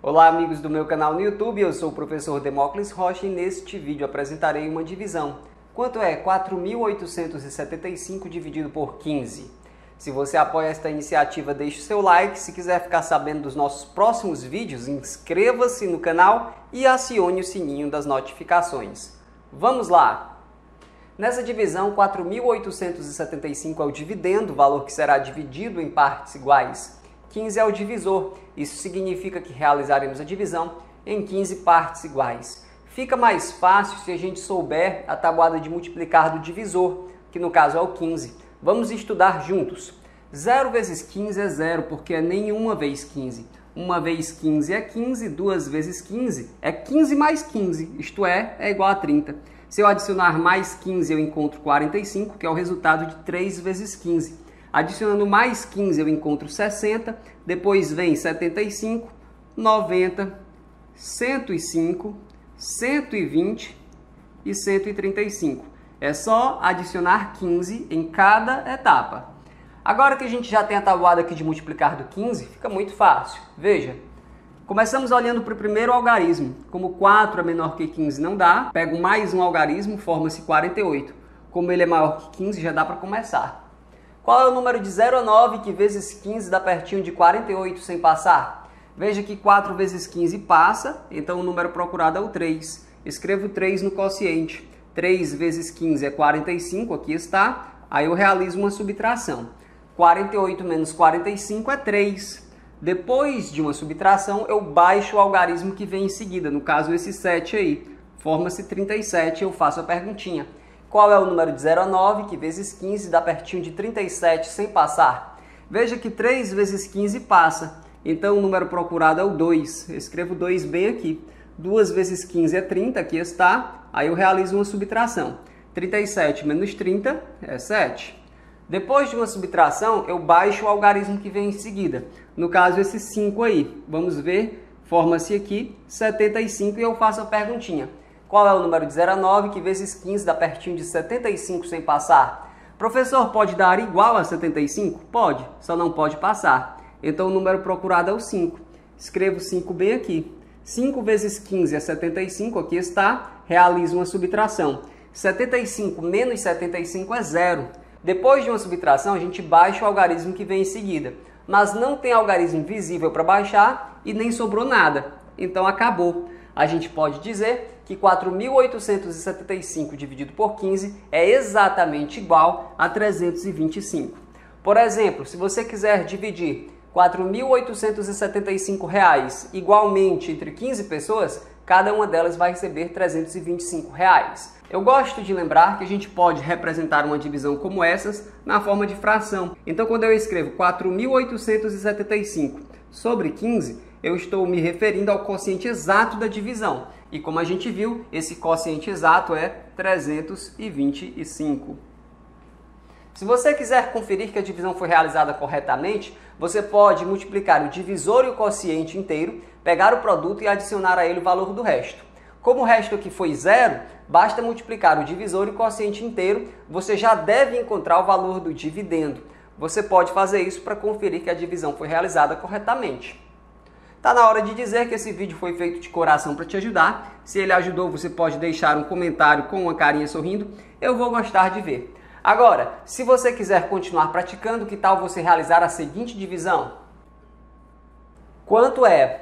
Olá amigos do meu canal no YouTube, eu sou o professor Demócles Rocha e neste vídeo apresentarei uma divisão. Quanto é 4.875 dividido por 15? Se você apoia esta iniciativa, deixe o seu like. Se quiser ficar sabendo dos nossos próximos vídeos, inscreva-se no canal e acione o sininho das notificações. Vamos lá! Nessa divisão, 4.875 é o dividendo, o valor que será dividido em partes iguais. 15 é o divisor, isso significa que realizaremos a divisão em 15 partes iguais. Fica mais fácil se a gente souber a tabuada de multiplicar do divisor, que no caso é o 15. Vamos estudar juntos. 0 vezes 15 é 0, porque é nenhuma vez 15. 1 vez 15 é 15, 2 vezes 15 é 15 mais 15, isto é igual a 30. Se eu adicionar mais 15, eu encontro 45, que é o resultado de 3 vezes 15. Adicionando mais 15, eu encontro 60, depois vem 75, 90, 105, 120 e 135. É só adicionar 15 em cada etapa. Agora que a gente já tem a tabuada aqui de multiplicar do 15, fica muito fácil. Veja, começamos olhando para o primeiro algarismo. Como 4 é menor que 15 não dá, pego mais um algarismo, forma-se 48. Como ele é maior que 15, já dá para começar. Qual é o número de 0 a 9 que vezes 15 dá pertinho de 48 sem passar? Veja que 4 vezes 15 passa, então o número procurado é o 3. Escrevo 3 no quociente. 3 vezes 15 é 45, aqui está. Aí eu realizo uma subtração. 48 menos 45 é 3. Depois de uma subtração, eu baixo o algarismo que vem em seguida, no caso esse 7 aí. Forma-se 37, eu faço a perguntinha. Qual é o número de 0 a 9 que vezes 15 dá pertinho de 37 sem passar? Veja que 3 vezes 15 passa, então o número procurado é o 2. Eu escrevo 2 bem aqui. 2 vezes 15 é 30, aqui está. Aí eu realizo uma subtração. 37 menos 30 é 7. Depois de uma subtração, eu baixo o algarismo que vem em seguida. No caso, esse 5 aí. Vamos ver, forma-se aqui 75 e eu faço a perguntinha. Qual é o número de 0 a 9 que vezes 15 dá pertinho de 75 sem passar? Professor, pode dar igual a 75? Pode, só não pode passar. Então o número procurado é o 5. Escrevo 5 bem aqui. 5 vezes 15 é 75, aqui está. Realizo uma subtração. 75 menos 75 é 0. Depois de uma subtração, a gente baixa o algarismo que vem em seguida. Mas não tem algarismo visível para baixar e nem sobrou nada. Então acabou. A gente pode dizer que 4.875 dividido por 15 é exatamente igual a 325. Por exemplo, se você quiser dividir R$ 4.875 igualmente entre 15 pessoas, cada uma delas vai receber R$ 325. Eu gosto de lembrar que a gente pode representar uma divisão como essas na forma de fração. Então, quando eu escrevo 4.875 sobre 15, eu estou me referindo ao quociente exato da divisão. E como a gente viu, esse quociente exato é 325. Se você quiser conferir que a divisão foi realizada corretamente, você pode multiplicar o divisor e o quociente inteiro, pegar o produto e adicionar a ele o valor do resto. Como o resto aqui foi 0, basta multiplicar o divisor e o quociente inteiro, você já deve encontrar o valor do dividendo. Você pode fazer isso para conferir que a divisão foi realizada corretamente. Está na hora de dizer que esse vídeo foi feito de coração para te ajudar. Se ele ajudou, você pode deixar um comentário com uma carinha sorrindo. Eu vou gostar de ver. Agora, se você quiser continuar praticando, que tal você realizar a seguinte divisão? Quanto é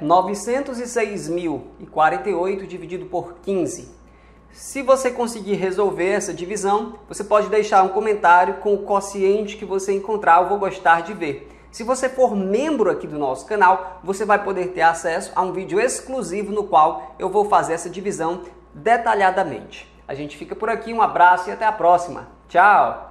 906.048 dividido por 15? Se você conseguir resolver essa divisão, você pode deixar um comentário com o quociente que você encontrar. Eu vou gostar de ver. Se você for membro aqui do nosso canal, você vai poder ter acesso a um vídeo exclusivo no qual eu vou fazer essa divisão detalhadamente. A gente fica por aqui, um abraço e até a próxima. Tchau!